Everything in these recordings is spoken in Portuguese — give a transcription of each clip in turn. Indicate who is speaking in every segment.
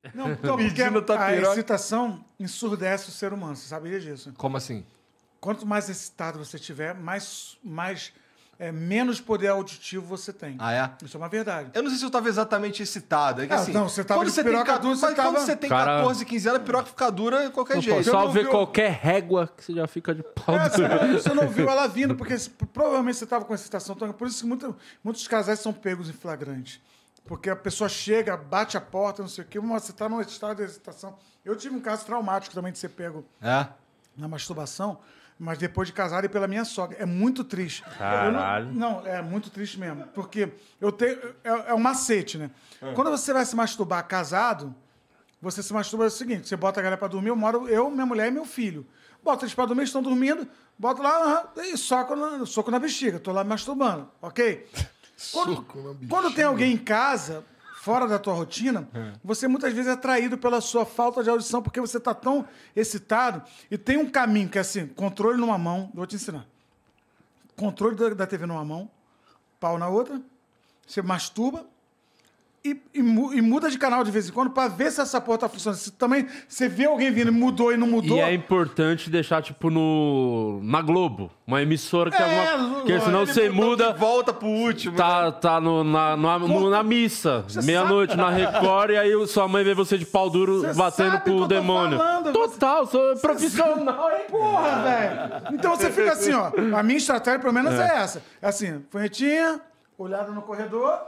Speaker 1: Não, então, porque a excitação ensurdece o ser humano. Você sabia disso?
Speaker 2: Como assim?
Speaker 1: Quanto mais excitado você tiver, menos poder auditivo você tem.
Speaker 2: Ah, é?
Speaker 1: Isso é uma verdade.
Speaker 2: Eu não sei se eu tava exatamente excitado. É que, assim,
Speaker 1: não, você tava
Speaker 2: quando
Speaker 1: de piroca dura, você tava...
Speaker 2: Quando você tem 14, 15 anos, a piroca fica dura de qualquer jeito.
Speaker 3: Só ver qualquer régua que você já fica de pau duro.
Speaker 1: Você não viu ela vindo, porque provavelmente você tava com excitação. Por isso que muitos casais são pegos em flagrante. Porque a pessoa chega, bate a porta, não sei o quê, mas você tá num estado de excitação. Eu tive um caso traumático também de ser pego na masturbação, mas depois de casado e pela minha sogra. É muito triste.
Speaker 3: Caralho.
Speaker 1: Não, é muito triste mesmo. Porque eu tenho. É um macete, né? Quando você vai se masturbar casado, você se masturba é o seguinte: você bota a galera pra dormir, eu, minha mulher e meu filho. Bota eles pra dormir, estão dormindo, bota lá e soco na bexiga. Tô lá me masturbando, ok? Quando tem alguém em casa, fora da tua rotina, você muitas vezes é atraído pela sua falta de audição, porque você está tão excitado. E tem um caminho que é assim, controle numa mão, vou te ensinar. Controle da TV numa mão, pau na outra, você masturba e muda de canal de vez em quando para ver se essa porra tá funcionando. Se também você vê alguém vindo, mudou e não mudou.
Speaker 3: E é importante deixar, tipo, na Globo, uma emissora que porque senão você muda.
Speaker 2: Volta pro último.
Speaker 3: Tá na missa, meia-noite na Record, e aí sua mãe vê você de pau duro batendo pro demônio. Total, sou profissional, hein?
Speaker 1: Porra, velho. Então você fica assim, ó. A minha estratégia, pelo menos, é essa. É assim, punhetinha, olhada no corredor.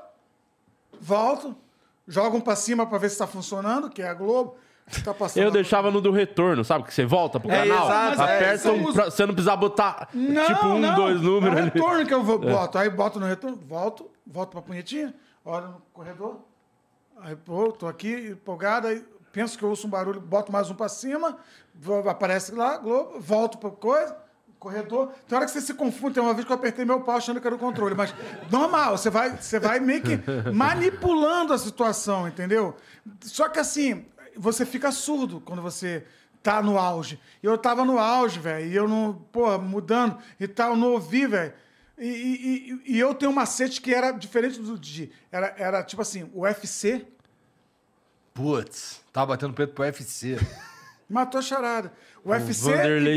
Speaker 1: Volto, joga um pra cima pra ver se tá funcionando, que é a Globo. Tá passando
Speaker 3: eu deixava no do retorno, sabe? Que você volta pro canal,
Speaker 2: exato,
Speaker 3: aperta você não precisar botar dois números.
Speaker 1: É o retorno que eu boto. Aí boto no retorno, volto pra punhetinha, olho no corredor. Aí, pô, tô aqui empolgado, aí penso que eu ouço um barulho, boto mais um pra cima, aparece lá, Globo, volto pra coisa. Corredor. Tem hora que você se confunde. Tem uma vez que eu apertei meu pau achando que era o controle. Mas normal, você vai meio que manipulando a situação, entendeu? Só que assim, você fica surdo quando você tá no auge. E eu tava no auge, velho. E eu não, porra, mudando e tal, não ouvi, velho. E eu tenho um macete que era diferente do Didi. Era tipo assim, o UFC.
Speaker 2: Putz, tava batendo peito pro UFC.
Speaker 1: Matou a charada. O UFC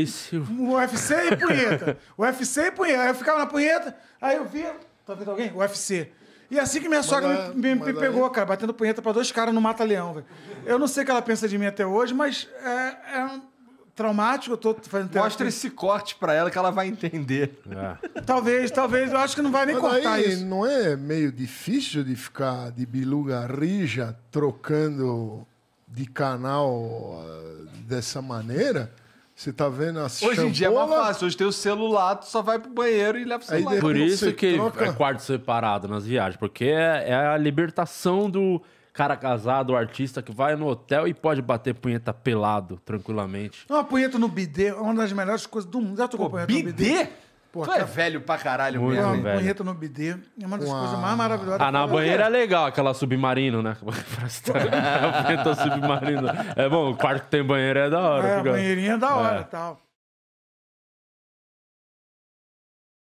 Speaker 1: e punheta. O UFC e punheta. Aí eu ficava na punheta, aí eu via... Tá vendo alguém? O UFC. E assim que minha sogra me pegou, cara, batendo punheta pra 2 caras no Mata-Leão, velho. Eu não sei o que ela pensa de mim até hoje, mas é traumático. Eu tô fazendo terapia.
Speaker 2: Mostra esse corte pra ela que ela vai entender.
Speaker 1: Talvez. Eu acho que não vai nem cortar isso.
Speaker 4: Não é meio difícil de ficar de biluga rija trocando de canal dessa maneira? Você tá vendo as
Speaker 2: Hoje em dia é mais fácil. Hoje tem o celular, tu só vai pro banheiro e leva o celular.
Speaker 3: Por isso que é quarto separado nas viagens. Porque é a libertação do cara casado, o artista que vai no hotel e pode bater punheta pelado, tranquilamente.
Speaker 1: Uma punheta no bidê é uma das melhores coisas do mundo. Já tocou punheta no bidê?
Speaker 2: Pô, tu é velho pra caralho
Speaker 3: muito
Speaker 2: mesmo.
Speaker 3: Velho.
Speaker 1: Punheta no bidê é uma das coisas mais maravilhosas.
Speaker 3: Na banheira é legal, aquela submarino, né? A punheta submarino. É bom, o quarto que tem banheiro é da hora.
Speaker 1: A banheirinha é da hora e tal.